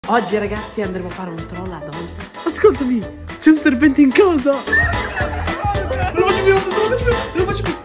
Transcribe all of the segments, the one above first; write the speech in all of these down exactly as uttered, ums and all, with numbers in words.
Oggi ragazzi andremo a fare un troll ad Hontas. Ascoltami, c'è un serpente in casa. Non lo faccio più, non lo faccio più, non lo faccio più.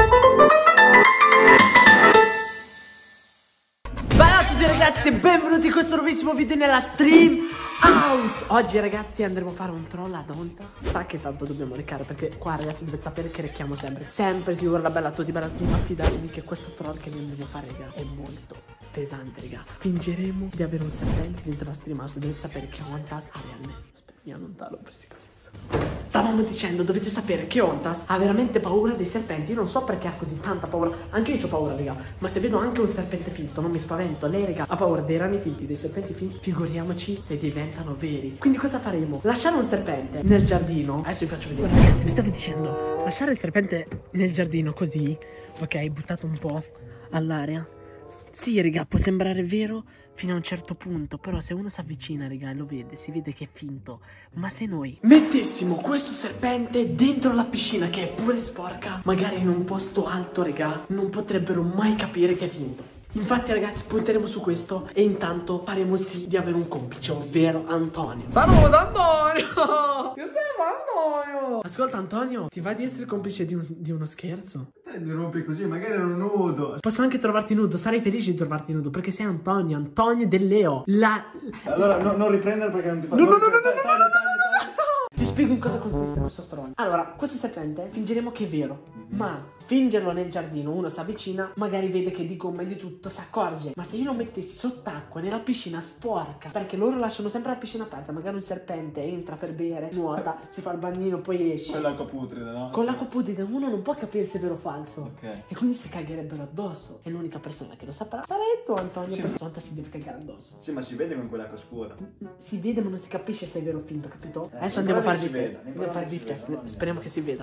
Ciao a tutti ragazzi e benvenuti in questo nuovissimo video nella Stream House. Oggi ragazzi andremo a fare un troll ad Hontas. Sa che tanto dobbiamo recare, perché qua ragazzi dovete sapere che recchiamo sempre. Sempre sicuro la bella a tutti, bella a tutti. Ma fidatevi che questo troll che noi andremo a fare raga è molto pesante raga. Fingeremo di avere un serpente dentro la Stream House. Dovete sapere che Hontas ha realmente, aspetta, mi allontano per sicurezza. Stavamo dicendo, dovete sapere che Hontas ha veramente paura dei serpenti. Io non so perché ha così tanta paura. Anche io ho paura raga, ma se vedo anche un serpente finto non mi spavento. Lei raga ha paura dei rani finti, dei serpenti finti, figuriamoci se diventano veri. Quindi cosa faremo? Lasciare un serpente nel giardino. Adesso vi faccio vedere. Guarda, ragazzi, vi stavo dicendo, lasciare il serpente nel giardino così, ok, buttato un po' all'aria. Sì, raga, può sembrare vero fino a un certo punto, però se uno si avvicina, raga, e lo vede, si vede che è finto. Ma se noi mettessimo questo serpente dentro la piscina, che è pure sporca, magari in un posto alto, raga, non potrebbero mai capire che è finto. Infatti ragazzi punteremo su questo e intanto faremo sì di avere un complice, ovvero Antonio. Saluto Antonio! Che stai Antonio? Ascolta Antonio, ti va di essere complice di, un, di uno scherzo? Te mi rompi così, magari ero nudo. Posso anche trovarti nudo, sarei felice di trovarti nudo, perché sei Antonio, Antonio Del Leo. La... Allora no, non riprendere perché non ti fa... No, no, no, no, no, no, no, no, no, no. Ti spiego in cosa consiste questo troll. Allora, questo serpente fingeremo che è vero, mm-hmm. ma fingerlo nel giardino, uno si avvicina, magari vede che di gomma e di tutto, si accorge. Ma se io lo mettessi sott'acqua, nella piscina sporca, perché loro lasciano sempre la piscina aperta, magari un serpente entra per bere, nuota, si fa il bagnino, poi esce. Con l'acqua putrida, no? Con l'acqua putrida uno non può capire se è vero o falso. Ok. E quindi si cagherebbero addosso. E l'unica persona che lo saprà sarai tu, Antonio. Sì, per volta si deve cagare addosso. Sì, ma si vede con quell'acqua scura. Si vede ma non si capisce se è vero o finto, capito? Eh, Adesso andiamo a fare il test. Andiamo a fare il test. Speriamo che si veda.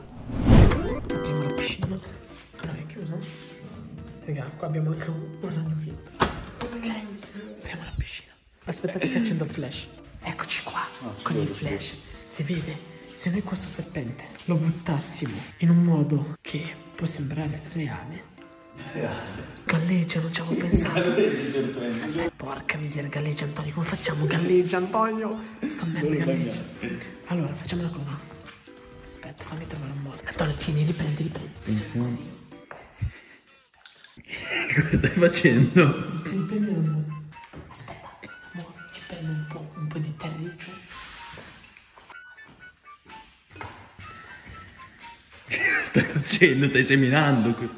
Apriamo la piscina. No, è chiusa? Raga, qua abbiamo anche un, un ragno finto. Ok, apriamo la piscina. Aspettate che accendo il flash. Eccoci qua, oh, con il flash. Si vede, se noi questo serpente lo buttassimo in un modo che può sembrare reale. Galleggia, non ci avevo pensato. Aspetta, porca miseria, galleggia Antonio, come facciamo? Galleggia Antonio. Sta merda galleggia. Allora, facciamo una cosa. Aspetta, fammi trovare un modo. Antonio, tieni, riprendi, riprendi. Mm-hmm. Cosa stai facendo? Mi stai riprendendo. Aspetta, mo ci prendo un po', un po' di terriccio. Che stai facendo? Stai seminando questo.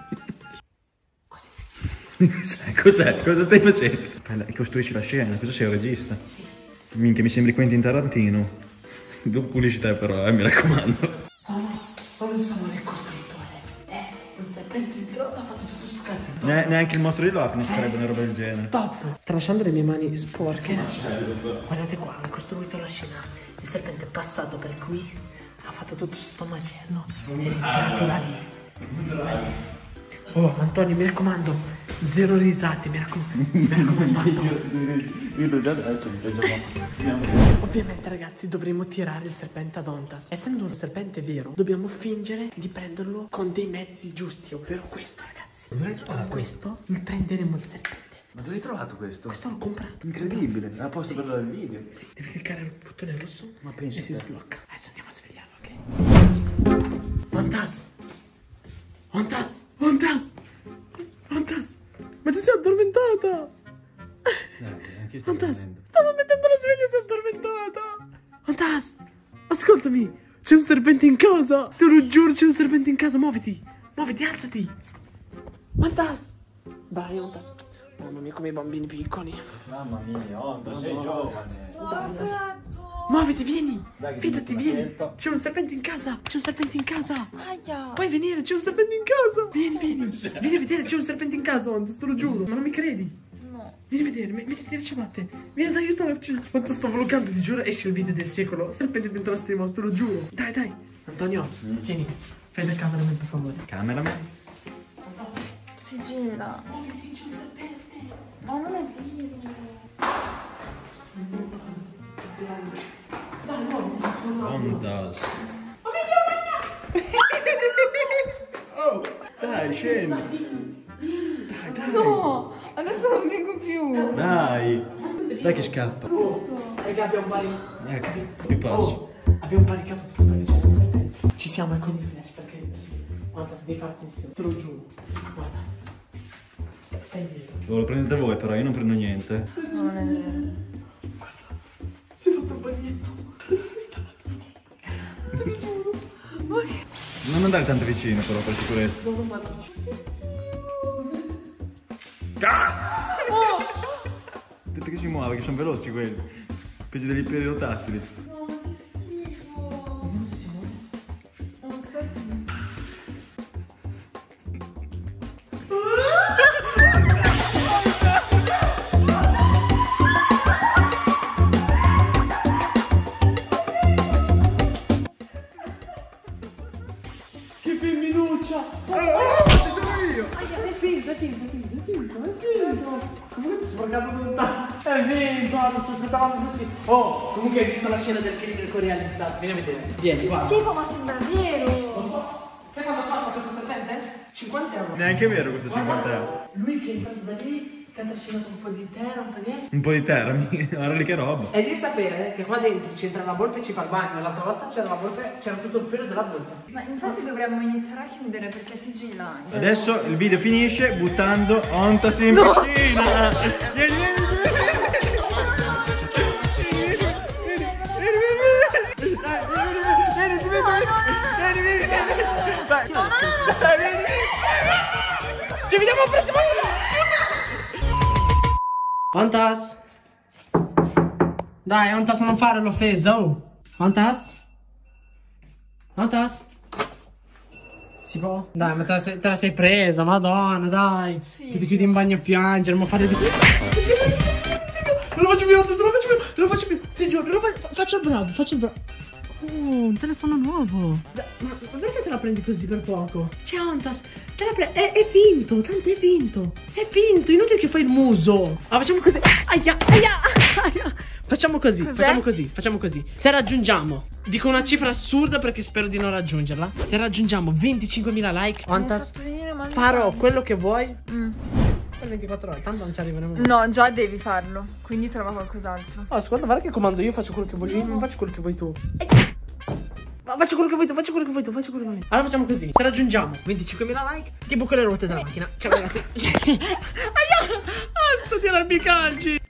Cos'è? Cos'è? Cosa stai facendo? Dai, costruisci la scena, cosa sei un regista? Sì. Minchia, mi sembri Quentin Tarantino. Dopo pubblicità però, eh, mi raccomando. Sono, non sono il costruttore. Eh, un serpente in trotto ha fatto tutto sto casino. Ne neanche il mostro di Loch farebbe una roba del genere. Top! Tralasciando le mie mani sporche, guardate qua, ho costruito la scena. Il serpente è passato per qui, ha fatto tutto sto macello. È entrato da lì. Oh, Antonio, mi raccomando, zero risate, mi raccomando. Mi raccomando. Io l'ho già detto, l'ho già fatto. Ovviamente ragazzi dovremo tirare il serpente ad Hontas. Essendo un serpente vero, dobbiamo fingere di prenderlo con dei mezzi giusti, ovvero questo ragazzi. Dove l'hai trovato? Con questo prenderemo il serpente. Ma dove hai trovato questo? Questo l'ho comprato. Incredibile, a posto sì. per dare il video. Sì, devi cliccare il bottone rosso. Ma pensi e si te. sblocca. Adesso andiamo a svegliarlo, ok? Hontas! Hontas! Hontas! Hontas! Ma ti sei addormentata! Hontas! Stavo mettendo la sveglia e sei addormentata! Hontas! Ascoltami! C'è un serpente in casa! Te lo giuro, c'è un serpente in casa! Muoviti! Muoviti, alzati! Hontas! Dai, Hontas! Mamma mia, come i bambini piccoli! Mamma mia, Hontas, sei giovane! Dai, dai! Muoviti, vieni! Dai, Fidati, vieni! C'è un serpente in casa! C'è un serpente in casa! Aia. Puoi venire, c'è un serpente in casa! Vieni, vieni! Vieni a vedere, c'è un serpente in casa, Hontas, te lo giuro! Ma non mi credi? No! Vieni a vedere, mettiti le ciabatte! Vieni ad aiutarci! Quanto sto vloggando, ti giuro, esce il video del secolo! Serpente dentro la stream, te lo giuro! Dai, dai! Antonio, mm. tieni, fai da cameraman per favore! Cameraman? Si gira! Oh, vedi, c'è un serpente! Ma non è vero! Dai, muoviti, sono Hontas! Oh, dai, scendi! Dai, dai! No! Adesso non vengo più! Dai! Dai che scappa. Oh, raga, abbiamo pari... Ecco, che passi. Oh, abbiamo paricato tutto perché c'è il serpente. Ci siamo con i flash perché... Guarda, se devi fare attenzione, te lo giuro. Guarda. Stai, stai dietro. Oh, lo prendete voi però, io non prendo niente. No, non è vero. Guarda, si è fatto un bagnetto. Te lo giuro. Ma che... Non andare tanto vicino però, per sicurezza. Non lo vado. Ah! Oh! Detto che si muove, che sono veloci quelli. Peggio degli pterodattili. No, ma che schifo. Vediamo se si muove. Non sta zitto. Che femminuccia! Oh, ci sono io! È finto, è finto, è finto, è finto, è finto. Comunque ti sei sporcato tutta. È finto, adesso aspettavamo così. Oh, comunque hai visto la scena del crimine che ho realizzato. Vieni a vedere. Vieni, Che guarda. schifo, ma sembra vero. Lo so. Sai quanto costa questo serpente? cinquanta euro. Neanche è vero questo Guarda, cinquanta euro. Lui che è entrato da lì, che ha trascinato un po' di terra, un po' di essere. Un po' di terra, mi- guarda lì che roba. E devi sapere che qua dentro c'entra la volpe e ci fa il bagno. L'altra volta c'era la volpe, c'era tutto il pelo della volpe. Ma infatti dovremmo iniziare a chiudere perché sigilla. Adesso il video finisce buttando Ontas in piscina. Vieni, vieni, Ci vediamo al prossimo video. Ontas. Dai, Ontas, non fare l'offesa, oh. Ontas? Ontas? Si può? Dai, ma te la sei, te la sei presa, madonna, dai. Sì. Che ti chiudi in bagno a piangere, ma fare di... Non lo faccio più, Ontas, non lo faccio più, non lo faccio più. Ti giuro, non lo faccio, faccio il bravo, faccio il bravo. Oh, un telefono nuovo. Da, ma, ma perché te la prendi così per poco? C'è Ontas, te la prendi. È, è finto, tanto è finto. È finto, inutile che fai il muso. Ah, facciamo così. Aia, aia, aia. Facciamo così, Cos'è? facciamo così, facciamo così. Se raggiungiamo, dico una cifra assurda perché spero di non raggiungerla. Se raggiungiamo venticinquemila like, Ontas, farò quello che vuoi Mm. per ventiquattro ore. Tanto non ci arriveremo. No, già devi farlo. Quindi trova qualcos'altro. Oh, ascolta, guarda che comando io, faccio quello che voglio io, non faccio quello che vuoi tu. Ma faccio quello che vuoi tu, faccio quello che vuoi tu, faccio quello che vuoi tu. Allora facciamo così. Se raggiungiamo venticinquemila like, ti buco le ruote della macchina. Ciao ragazzi. Aia! Ah, sto di arrampicaggi.